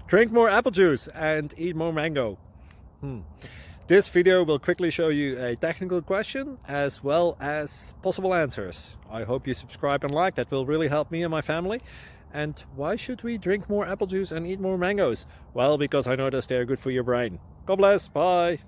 Drink more apple juice and eat more mango. This video will quickly show you a technical question as well as possible answers. I hope you subscribe and like, that will really help me and my family. And why should we drink more apple juice and eat more mangoes? Well, because I noticed they're good for your brain. God bless, bye!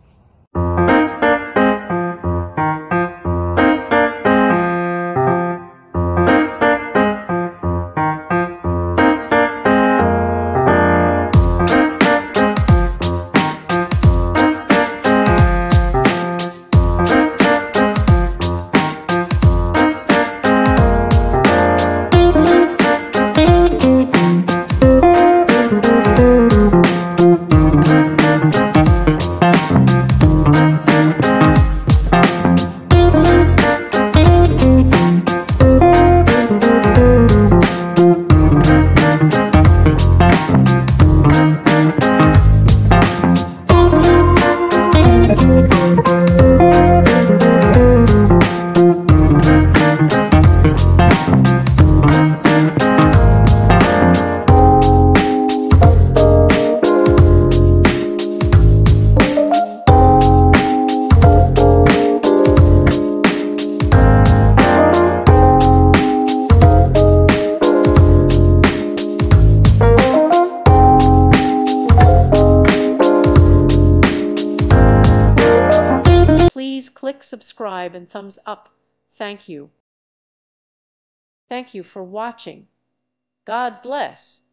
Please click subscribe and thumbs up. Thank you. Thank you for watching. God bless.